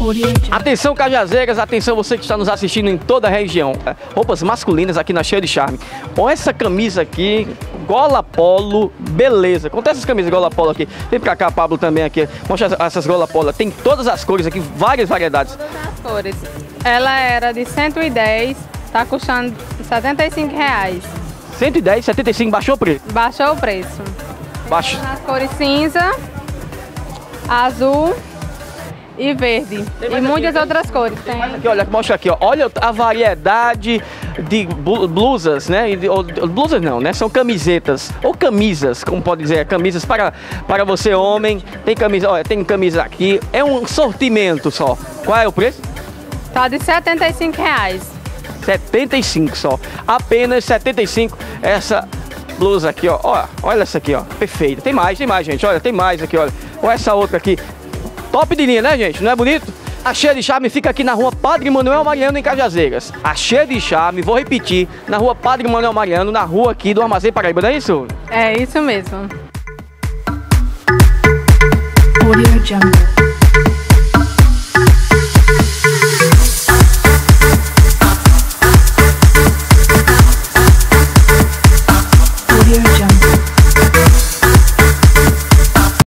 Atenção, Cajazeiras, atenção você que está nos assistindo em toda a região. Roupas masculinas aqui na Cheia de Charme. Olha essa camisa aqui, gola polo, beleza. Conta essas camisas gola polo aqui. Vem pra cá, Pablo, também aqui. Mostra essas gola polo. Tem todas as cores aqui, várias variedades. Todas as cores. Ela era de 110, tá custando R$75. 110, 75, baixou o preço? Baixou o preço. Baixo. Nas cores cinza, azul e verde. E muitas outras cores. Tem. Aqui, olha, mostra aqui, ó. Olha a variedade de blusas, né? Blusas não, né? São camisetas ou camisas, como pode dizer, camisas para você homem. Tem camisa, olha, tem camisa aqui. É um sortimento só. Qual é o preço? Tá de R$75. 75 só. Apenas 75 essa blusa aqui, ó. Olha essa aqui, ó. Perfeita. Tem mais, gente. Olha, tem mais aqui, olha. Olha essa outra aqui. Top de linha, né, gente? Não é bonito? A Cheia de Charme fica aqui na rua Padre Manuel Mariano, em Cajazeiras. A Cheia de Charme, vou repetir, na rua Padre Manuel Mariano, na rua aqui do Armazém Paraíba, não é isso? É isso mesmo. Audio Jungle.